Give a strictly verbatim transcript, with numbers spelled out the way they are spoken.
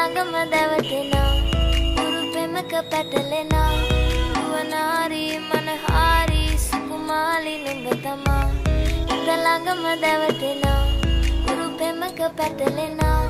ළඟම දැවටෙනා උරු පෙමක පැටලෙනා නුවණාරි මනහාරි සුකුමාලි නුඹ තමා හිත ළඟම දැවටෙනා උරු පෙමක පැටලෙනා